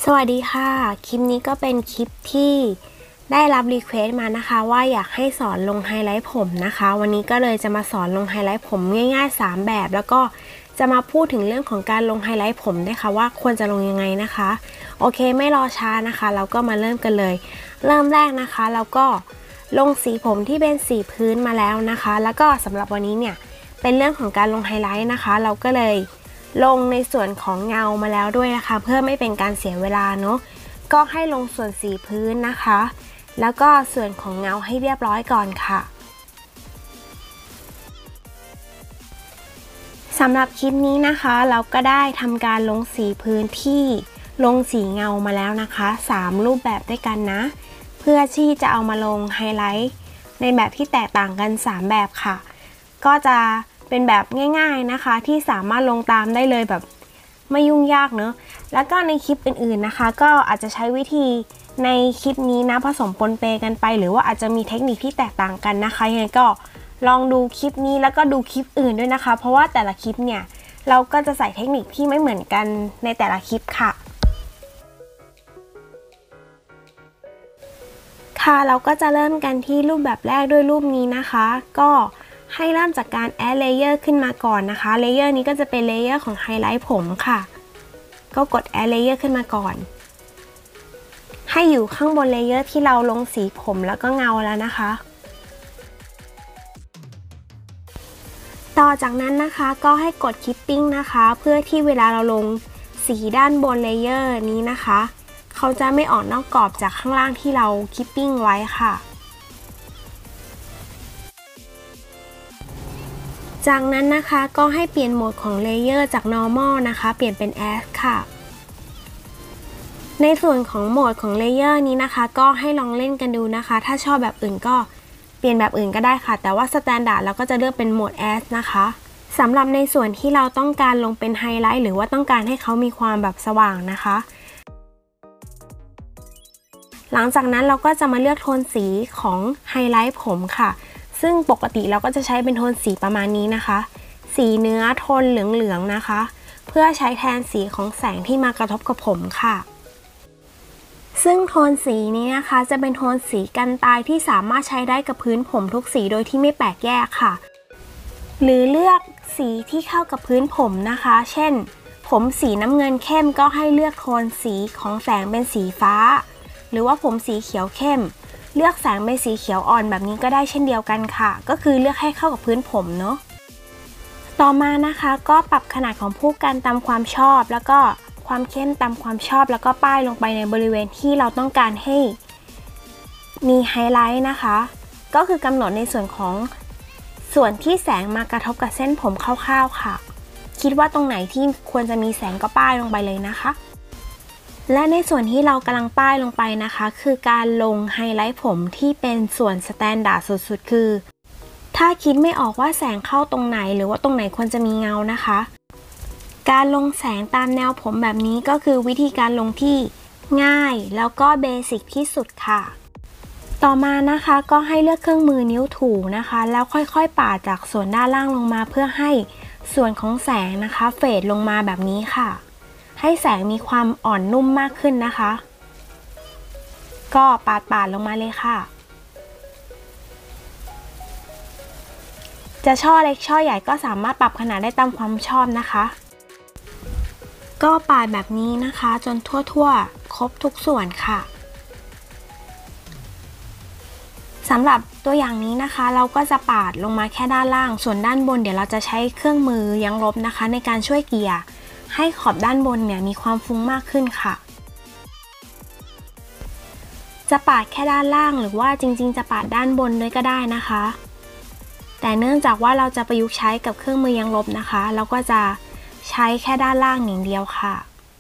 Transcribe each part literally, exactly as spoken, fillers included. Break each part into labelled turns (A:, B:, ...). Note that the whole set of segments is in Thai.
A: สวัสดีค่ะคลิปนี้ก็เป็นคลิปที่ได้รับรีเควสต์มานะคะว่าอยากให้สอนลงไฮไลท์ผมนะคะวันนี้ก็เลยจะมาสอนลงไฮไลท์ผมง่ายๆสามแบบแล้วก็จะมาพูดถึงเรื่องของการลงไฮไลท์ผมด้วยค่ะว่าควรจะลงยังไงนะคะโอเคไม่รอช้านะคะเราก็มาเริ่มกันเลยเริ่มแรกนะคะเราก็ลงสีผมที่เป็นสีพื้นมาแล้วนะคะแล้วก็สำหรับวันนี้เนี่ยเป็นเรื่องของการลงไฮไลท์นะคะเราก็เลยลงในส่วนของเงามาแล้วด้วยนะคะเพื่อไม่เป็นการเสียเวลาเนาะก็ให้ลงส่วนสีพื้นนะคะแล้วก็ส่วนของเงาให้เรียบร้อยก่อนค่ะสำหรับคลิปนี้นะคะเราก็ได้ทำการลงสีพื้นที่ลงสีเงามาแล้วนะคะสามรูปแบบด้วยกันนะเพื่อที่จะเอามาลงไฮไลท์ในแบบที่แตกต่างกันสามแบบค่ะก็จะเป็นแบบง่ายๆนะคะที่สามารถลงตามได้เลยแบบไม่ยุ่งยากเนอะแล้วก็ในคลิปอื่นๆนะคะก็อาจจะใช้วิธีในคลิปนี้นะผสมปนเปกันไปหรือว่าอาจจะมีเทคนิคที่แตกต่างกันนะคะยังไงก็ลองดูคลิปนี้แล้วก็ดูคลิปอื่นด้วยนะคะเพราะว่าแต่ละคลิปเนี่ยเราก็จะใส่เทคนิคที่ไม่เหมือนกันในแต่ละคลิปค่ะค่ะเราก็จะเริ่มกันที่รูปแบบแรกด้วยรูปนี้นะคะก็ให้เริ่มจากการแอดเลเยอร์ขึ้นมาก่อนนะคะเลเยอร์นี้ก็จะเป็นเลเยอร์ของไฮไลท์ผมค่ะก็กดแอดเลเยอร์ขึ้นมาก่อนให้อยู่ข้างบนเลเยอร์ที่เราลงสีผมแล้วก็เงาแล้วนะคะต่อจากนั้นนะคะก็ให้กดคิปปิ้งนะคะเพื่อที่เวลาเราลงสีด้านบนเลเยอร์นี้นะคะเขาจะไม่ออกนอกกรอบจากข้างล่างที่เราคิปปิ้งไว้ค่ะจากนั้นนะคะก็ให้เปลี่ยนโหมดของเลเยอร์จาก normal นะคะเปลี่ยนเป็น add ค่ะในส่วนของโหมดของเลเยอร์นี้นะคะก็ให้ลองเล่นกันดูนะคะถ้าชอบแบบอื่นก็เปลี่ยนแบบอื่นก็ได้ค่ะแต่ว่า standard เราก็จะเลือกเป็นโหมด add นะคะสำหรับในส่วนที่เราต้องการลงเป็นไฮไลท์หรือว่าต้องการให้เขามีความแบบสว่างนะคะหลังจากนั้นเราก็จะมาเลือกโทนสีของไฮไลท์ผมค่ะซึ่งปกติเราก็จะใช้เป็นโทนสีประมาณนี้นะคะสีเนื้อโทนเหลืองๆนะคะเพื่อใช้แทนสีของแสงที่มากระทบกับผมค่ะซึ่งโทนสีนี้นะคะจะเป็นโทนสีกันตายที่สามารถใช้ได้กับพื้นผมทุกสีโดยที่ไม่แปลกแยกค่ะหรือเลือกสีที่เข้ากับพื้นผมนะคะเช่นผมสีน้ำเงินเข้มก็ให้เลือกโทนสีของแสงเป็นสีฟ้าหรือว่าผมสีเขียวเข้มเลือกแสงเป็นสีเขียวอ่อนแบบนี้ก็ได้เช่นเดียวกันค่ะก็คือเลือกให้เข้ากับพื้นผมเนาะต่อมานะคะก็ปรับขนาดของผู้กันตามความชอบแล้วก็ความเข้มตามความชอบแล้วก็ป้ายลงไปในบริเวณที่เราต้องการให้มีไฮไลท์นะคะก็คือกำหนดในส่วนของส่วนที่แสงมากระทบกับเส้นผมคร่าวๆค่ะคิดว่าตรงไหนที่ควรจะมีแสงก็ป้ายลงไปเลยนะคะและในส่วนที่เรากำลังป้ายลงไปนะคะคือการลงไฮไลท์ผมที่เป็นส่วนสแตนดาร์ดสุดๆคือถ้าคิดไม่ออกว่าแสงเข้าตรงไหนหรือว่าตรงไหนควรจะมีเงานะคะการลงแสงตามแนวผมแบบนี้ก็คือวิธีการลงที่ง่ายแล้วก็เบสิกที่สุดค่ะต่อมานะคะก็ให้เลือกเครื่องมือนิ้วถูนะคะแล้วค่อยๆปาดจากส่วนด้านล่างลงมาเพื่อให้ส่วนของแสงนะคะเฟดลงมาแบบนี้ค่ะให้แสงมีความอ่อนนุ่มมากขึ้นนะคะก็ปาดปาดลงมาเลยค่ะจะช่อเล็กช่อใหญ่ก็สามารถปรับขนาดได้ตามความชอบนะคะก็ปาดแบบนี้นะคะจนทั่วๆครบทุกส่วนค่ะสำหรับตัวอย่างนี้นะคะเราก็จะปาดลงมาแค่ด้านล่างส่วนด้านบนเดี๋ยวเราจะใช้เครื่องมือยั้งลบนะคะในการช่วยเกลี่ยให้ขอบด้านบนเนี่ยมีความฟุ้งมากขึ้นค่ะจะปาดแค่ด้านล่างหรือว่าจริงๆจะปาดด้านบนด้วยก็ได้นะคะแต่เนื่องจากว่าเราจะประยุกต์ใช้กับเครื่องมือยั้งลบนะคะเราก็จะใช้แค่ด้านล่างอย่างเดียวค่ะ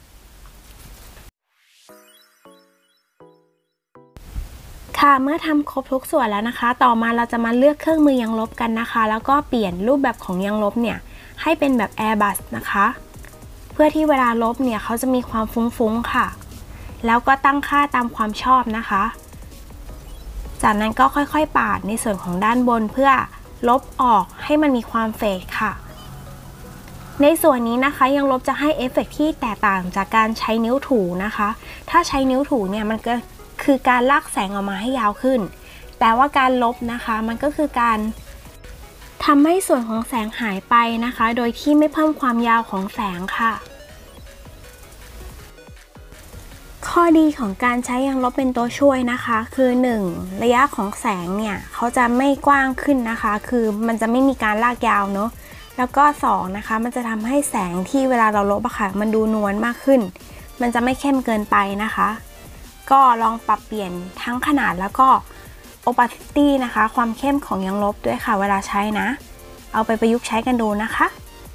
A: ค่ะเมื่อทำครบทุกส่วนแล้วนะคะต่อมาเราจะมาเลือกเครื่องมือยั้งลบกันนะคะแล้วก็เปลี่ยนรูปแบบของยั้งลบเนี่ยให้เป็นแบบ Airbrush นะคะเพื่อที่เวลาลบเนี่ยเขาจะมีความฟุ้งๆค่ะแล้วก็ตั้งค่าตามความชอบนะคะจากนั้นก็ค่อยๆปาดในส่วนของด้านบนเพื่อลบออกให้มันมีความเฟดค่ะในส่วนนี้นะคะยังลบจะให้เอฟเฟกต์ที่แตกต่างจากการใช้นิ้วถูนะคะถ้าใช้นิ้วถูเนี่ยมันก็คือการลากแสงออกมาให้ยาวขึ้นแต่ว่าการลบนะคะมันก็คือการทำให้ส่วนของแสงหายไปนะคะโดยที่ไม่เพิ่มความยาวของแสงค่ะข้อดีของการใช้ยางลบเป็นตัวช่วยนะคะคือหนึ่งระยะของแสงเนี่ยเขาจะไม่กว้างขึ้นนะคะคือมันจะไม่มีการลากยาวเนาะแล้วก็สองนะคะมันจะทำให้แสงที่เวลาเราลบอะค่ะมันดูนวลมากขึ้นมันจะไม่เข้มเกินไปนะคะก็ลองปรับเปลี่ยนทั้งขนาดแล้วก็ opacity นะคะความเข้มของยางลบด้วยค่ะเวลาใช้นะเอาไปประยุกต์ใช้กันดูนะคะ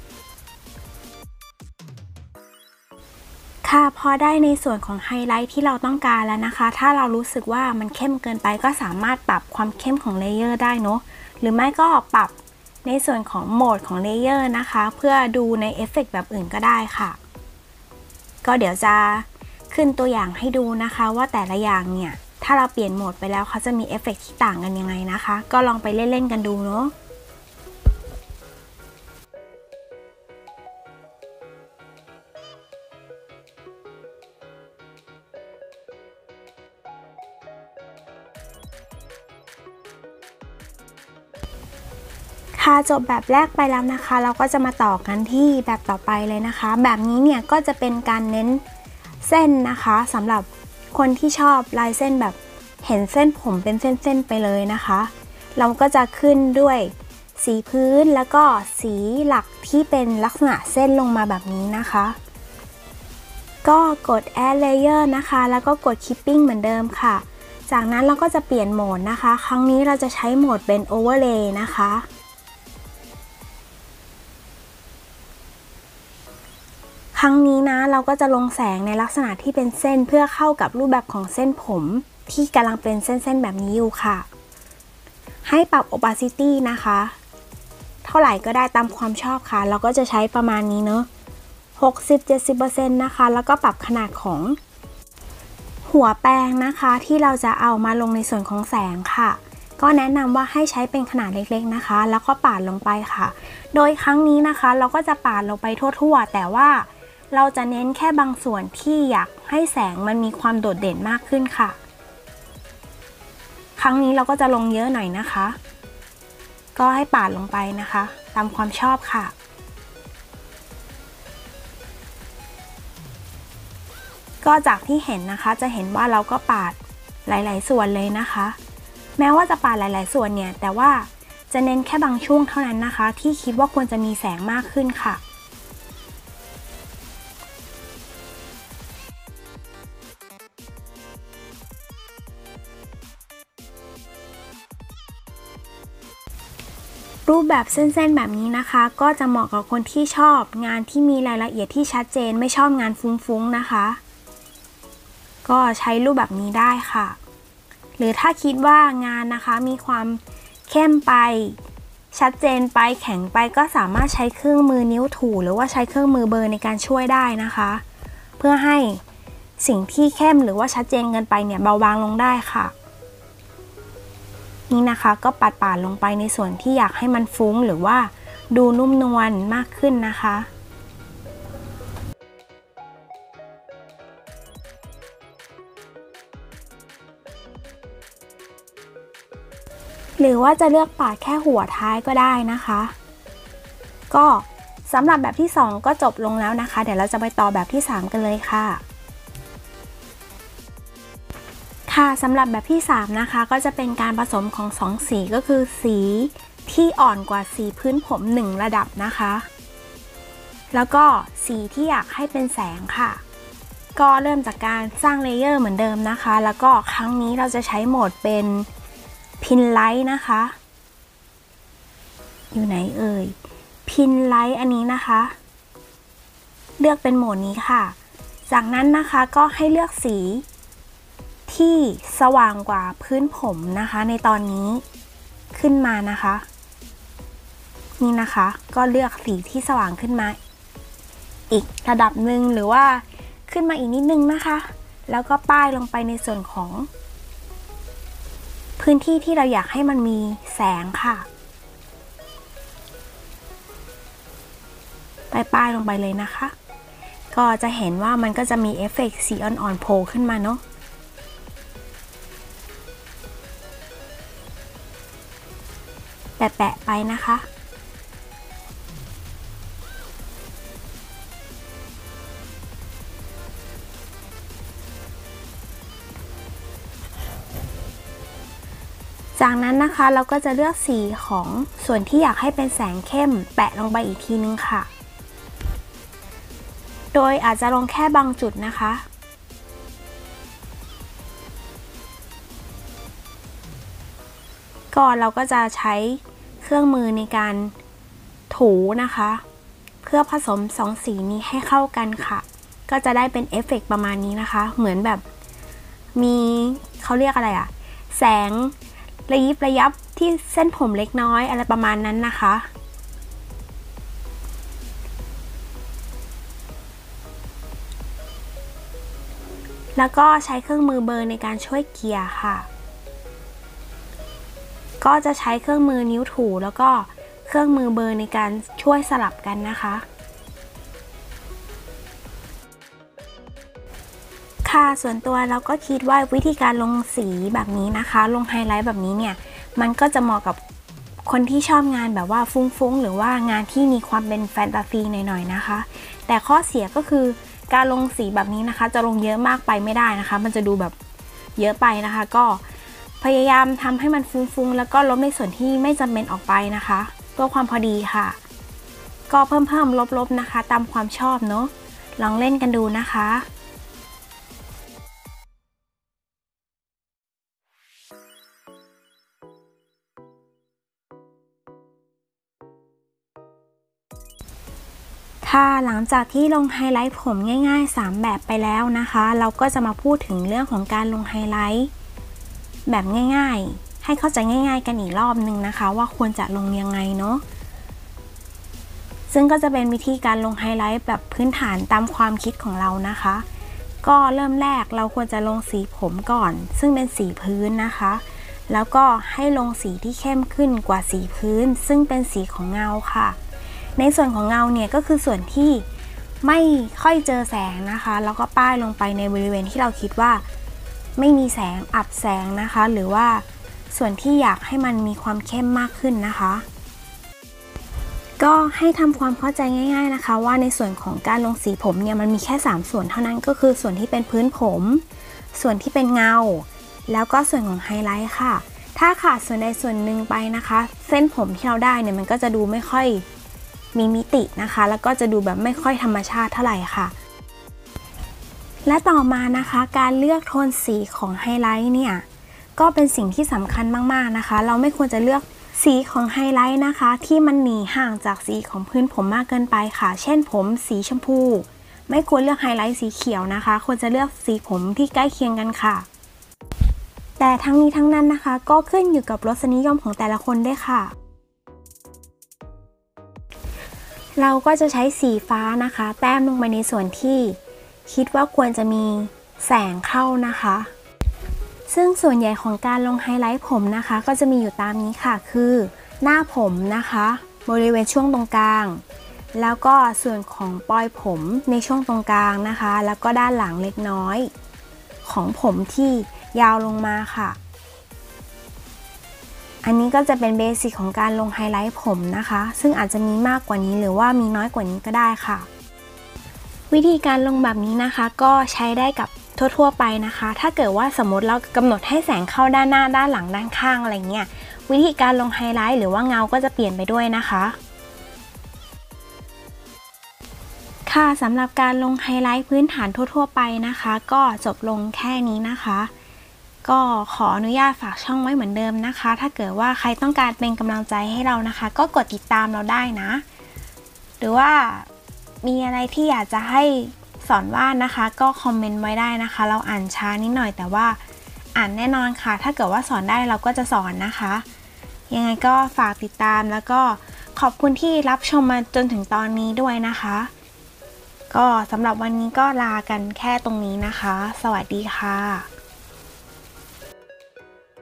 A: ค่ะพอได้ในส่วนของไฮไลท์ที่เราต้องการแล้วนะคะถ้าเรารู้สึกว่ามันเข้มเกินไปก็สามารถปรับความเข้มของเลเยอร์ได้เนาะหรือไม่ก็ปรับในส่วนของโหมดของเลเยอร์นะคะเพื่อดูในเอฟเฟกต์แบบอื่นก็ได้ค่ะก็เดี๋ยวจะขึ้นตัวอย่างให้ดูนะคะว่าแต่ละอย่างเนี่ยถ้าเราเปลี่ยนโหมดไปแล้วเขาจะมีเอฟเฟกต์ที่ต่างกันยังไงนะคะก็ลองไปเล่นๆกันดูเนาะค่ะจบแบบแรกไปแล้วนะคะเราก็จะมาต่อกันที่แบบต่อไปเลยนะคะแบบนี้เนี่ยก็จะเป็นการเน้นเส้นนะคะสำหรับคนที่ชอบลายเส้นแบบเห็นเส้นผมเป็นเส้นๆไปเลยนะคะเราก็จะขึ้นด้วยสีพื้นแล้วก็สีหลักที่เป็นลักษณะเส้นลงมาแบบนี้นะคะก็กด add layer นะคะแล้วก็กด keeping เหมือนเดิมค่ะจากนั้นเราก็จะเปลี่ยนโหมดนะคะครั้งนี้เราจะใช้โหมดเป็น overlay นะคะครั้งนี้นะเราก็จะลงแสงในลักษณะที่เป็นเส้นเพื่อเข้ากับรูปแบบของเส้นผมที่กำลังเป็นเส้นๆแบบนี้อยู่ค่ะให้ปรับ opacity นะคะเท่าไหร่ก็ได้ตามความชอบค่ะเราก็จะใช้ประมาณนี้เนอะ หกสิบถึงเจ็ดสิบเปอร์เซ็นต์ นะคะแล้วก็ปรับขนาดของหัวแปรงนะคะที่เราจะเอามาลงในส่วนของแสงค่ะก็แนะนำว่าให้ใช้เป็นขนาดเล็กๆนะคะแล้วก็ปาดลงไปค่ะโดยครั้งนี้นะคะเราก็จะปาดลงไปทั่วๆแต่ว่าเราจะเน้นแค่บางส่วนที่อยากให้แสงมันมีความโดดเด่นมากขึ้นค่ะครั้งนี้เราก็จะลงเยอะหน่อยนะคะก็ให้ปาดลงไปนะคะตามความชอบค่ะก็จากที่เห็นนะคะจะเห็นว่าเราก็ปาดหลายๆส่วนเลยนะคะแม้ว่าจะปาดหลายๆส่วนเนี่ยแต่ว่าจะเน้นแค่บางช่วงเท่านั้นนะคะที่คิดว่าควรจะมีแสงมากขึ้นค่ะรูปแบบเส้นๆแบบนี้นะคะก็จะเหมาะกับคนที่ชอบงานที่มีรายละเอียดที่ชัดเจนไม่ชอบงานฟุ้งๆนะคะก็ใช้รูปแบบนี้ได้ค่ะหรือถ้าคิดว่างานนะคะมีความเข้มไปชัดเจนไปแข็งไปก็สามารถใช้เครื่องมือนิ้วถูหรือว่าใช้เครื่องมือเบอร์ในการช่วยได้นะคะเพื่อให้สิ่งที่เข้มหรือว่าชัดเจนเกินไปเนี่ยเบาบางลงได้ค่ะนี่นะคะก็ปัดปาดลงไปในส่วนที่อยากให้มันฟุ้งหรือว่าดูนุ่มนวลมากขึ้นนะคะหรือว่าจะเลือกปาดแค่หัวท้ายก็ได้นะคะก็สำหรับแบบที่สองก็จบลงแล้วนะคะเดี๋ยวเราจะไปต่อแบบที่สามกันเลยค่ะค่ะสำหรับแบบที่สามนะคะก็จะเป็นการผสมของสองสีก็คือสีที่อ่อนกว่าสีพื้นผมหนึ่งระดับนะคะแล้วก็สีที่อยากให้เป็นแสงค่ะก็เริ่มจากการสร้างเลเยอร์เหมือนเดิมนะคะแล้วก็ครั้งนี้เราจะใช้โหมดเป็นพินไลท์นะคะอยู่ไหนเอ่ยพินไลท์อันนี้นะคะเลือกเป็นโหมดนี้ค่ะจากนั้นนะคะก็ให้เลือกสีที่สว่างกว่าพื้นผมนะคะในตอนนี้ขึ้นมานะคะนี่นะคะก็เลือกสีที่สว่างขึ้นมาอีกระดับหนึ่งหรือว่าขึ้นมาอีกนิดนึงนะคะแล้วก็ป้ายลงไปในส่วนของพื้นที่ที่เราอยากให้มันมีแสงค่ะป้ายๆลงไปเลยนะคะก็จะเห็นว่ามันก็จะมีเอฟเฟกต์สีอ่อนๆโผล่ขึ้นมาเนาะแปะๆไปนะคะจากนั้นนะคะเราก็จะเลือกสีของส่วนที่อยากให้เป็นแสงเข้มแปะลงไปอีกทีนึงค่ะโดยอาจจะลงแค่บางจุดนะคะก่อนเราก็จะใช้เครื่องมือในการถูนะคะเพื่อผสมสองสีนี้ให้เข้ากันค่ะก็จะได้เป็นเอฟเฟกต์ประมาณนี้นะคะเหมือนแบบมีเขาเรียกอะไรอะแสงระยิบระยับที่เส้นผมเล็กน้อยอะไรประมาณนั้นนะคะแล้วก็ใช้เครื่องมือเบอร์ในการช่วยเกลี่ยค่ะก็จะใช้เครื่องมือนิ้วถูแล้วก็เครื่องมือเบอร์ในการช่วยสลับกันนะคะค่ะส่วนตัวเราก็คิดว่าวิธีการลงสีแบบนี้นะคะลงไฮไลท์แบบนี้เนี่ยมันก็จะเหมาะกับคนที่ชอบงานแบบว่าฟุ้งๆหรือว่างานที่มีความเป็นแฟนตาซีหน่อยๆนะคะแต่ข้อเสียก็คือการลงสีแบบนี้นะคะจะลงเยอะมากไปไม่ได้นะคะมันจะดูแบบเยอะไปนะคะก็พยายามทำให้มันฟุ้งๆแล้วก็ลบในส่วนที่ไม่จำเป็นออกไปนะคะเพื่อความพอดีค่ะก็เพิ่มเพิ่มลบๆนะคะตามความชอบเนาะลองเล่นกันดูนะคะค่ะหลังจากที่ลงไฮไลท์ผมง่ายๆสามแบบไปแล้วนะคะเราก็จะมาพูดถึงเรื่องของการลงไฮไลท์แบบง่ายๆให้เข้าใจง่ายๆกันอีกรอบนึงนะคะว่าควรจะลงยังไงเนาะซึ่งก็จะเป็นวิธีการลงไฮไลท์แบบพื้นฐานตามความคิดของเรานะคะก็เริ่มแรกเราควรจะลงสีผมก่อนซึ่งเป็นสีพื้นนะคะแล้วก็ให้ลงสีที่เข้มขึ้นกว่าสีพื้นซึ่งเป็นสีของเงาค่ะในส่วนของเงาเนี่ยก็คือส่วนที่ไม่ค่อยเจอแสงนะคะแล้วก็ป้ายลงไปในบริเวณที่เราคิดว่าไม่มีแสงอับแสงนะคะหรือว่าส่วนที่อยากให้มันมีความเข้มมากขึ้นนะคะก็ให้ทำความเข้าใจง่ายๆนะคะว่าในส่วนของการลงสีผมเนี่ยมันมีแค่สามส่วนเท่านั้นก็คือส่วนที่เป็นพื้นผมส่วนที่เป็นเงาแล้วก็ส่วนของไฮไลท์ค่ะถ้าขาดส่วนใดส่วนหนึ่งไปนะคะเส้นผมที่เราได้เนี่ยมันก็จะดูไม่ค่อยมีมิตินะคะแล้วก็จะดูแบบไม่ค่อยธรรมชาติเท่าไหร่ค่ะและต่อมานะคะการเลือกโทนสีของไฮไลท์เนี่ยก็เป็นสิ่งที่สำคัญมากๆนะคะเราไม่ควรจะเลือกสีของไฮไลท์นะคะที่มันหนีห่างจากสีของพื้นผมมากเกินไปค่ะเช่นผมสีชมพูไม่ควรเลือกไฮไลท์สีเขียวนะคะควรจะเลือกสีผมที่ใกล้เคียงกันค่ะแต่ทั้งนี้ทั้งนั้นนะคะก็ขึ้นอยู่กับรสนิยมของแต่ละคนด้วยค่ะเราก็จะใช้สีฟ้านะคะแต้มลงไปในส่วนที่คิดว่าควรจะมีแสงเข้านะคะซึ่งส่วนใหญ่ของการลงไฮไลท์ผมนะคะก็จะมีอยู่ตามนี้ค่ะคือหน้าผมนะคะบริเวณช่วงตรงกลางแล้วก็ส่วนของปลายผมในช่วงตรงกลางนะคะแล้วก็ด้านหลังเล็กน้อยของผมที่ยาวลงมาค่ะอันนี้ก็จะเป็นเบสิกของการลงไฮไลท์ผมนะคะซึ่งอาจจะมีมากกว่านี้หรือว่ามีน้อยกว่านี้ก็ได้ค่ะวิธีการลงแบบนี้นะคะก็ใช้ได้กับทั่วๆไปนะคะถ้าเกิดว่าสมมติเรากำหนดให้แสงเข้าด้านหน้าด้านหลังด้านข้างอะไรเงี้ยวิธีการลงไฮไลท์หรือว่าเงาก็จะเปลี่ยนไปด้วยนะคะค่ะสำหรับการลงไฮไลท์พื้นฐานทั่วๆไปนะคะก็จบลงแค่นี้นะคะก็ขออนุญาตฝากช่องไว้เหมือนเดิมนะคะถ้าเกิดว่าใครต้องการเป็นกำลังใจให้เรานะคะก็กดติดตามเราได้นะหรือว่ามีอะไรที่อยากจะให้สอนวาดนะคะก็คอมเมนต์ไว้ได้นะคะเราอ่านช้านิดหน่อยแต่ว่าอ่านแน่นอนค่ะถ้าเกิดว่าสอนได้เราก็จะสอนนะคะยังไงก็ฝากติดตามแล้วก็ขอบคุณที่รับชมมาจนถึงตอนนี้ด้วยนะคะก็สำหรับวันนี้ก็ลากันแค่ตรงนี้นะคะสวัสดีค่ะ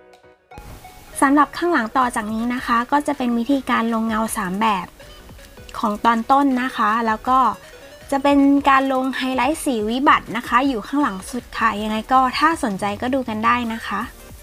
A: สำหรับข้างหลังต่อจากนี้นะคะก็จะเป็นวิธีการลงเงาสามแบบของตอนต้นนะคะแล้วก็จะเป็นการลงไฮไลท์สีวิบัตินะคะอยู่ข้างหลังสุดค่ะยังไงก็ถ้าสนใจก็ดูกันได้นะคะ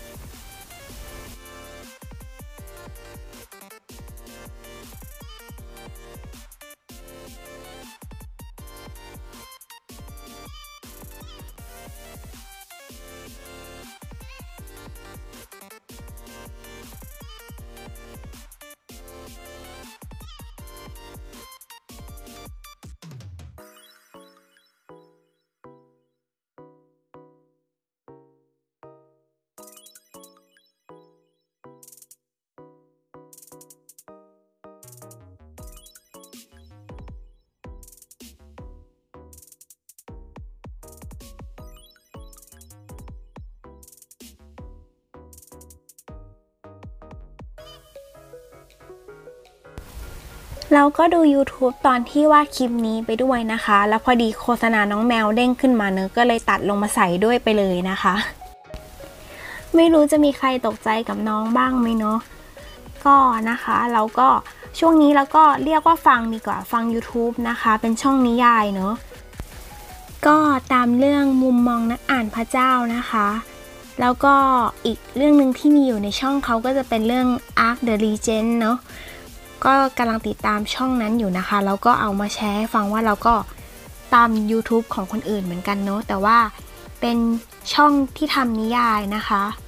A: เราก็ดู ยูทูบ ตอนที่วาดคลิปนี้ไปด้วยนะคะแล้วพอดีโฆษณาน้องแมวเด้งขึ้นมาเนอะก็เลยตัดลงมาใส่ด้วยไปเลยนะคะไม่รู้จะมีใครตกใจกับน้องบ้างไหมเนาะก็นะคะเราก็ช่วงนี้เราก็เรียกว่าฟังดีกว่าฟัง ยูทูบ นะคะเป็นช่องนิยายเนาะก็ตามเรื่องมุมมองนักอ่านพระเจ้านะคะแล้วก็อีกเรื่องหนึ่งที่มีอยู่ในช่องเขาก็จะเป็นเรื่อง Arc the Legend เนาะก็กำลังติดตามช่องนั้นอยู่นะคะแล้วก็เอามาแชร์ให้ฟังว่าเราก็ตาม ยูทูบ ของคนอื่นเหมือนกันเนาะแต่ว่าเป็นช่องที่ทำนิยายนะคะ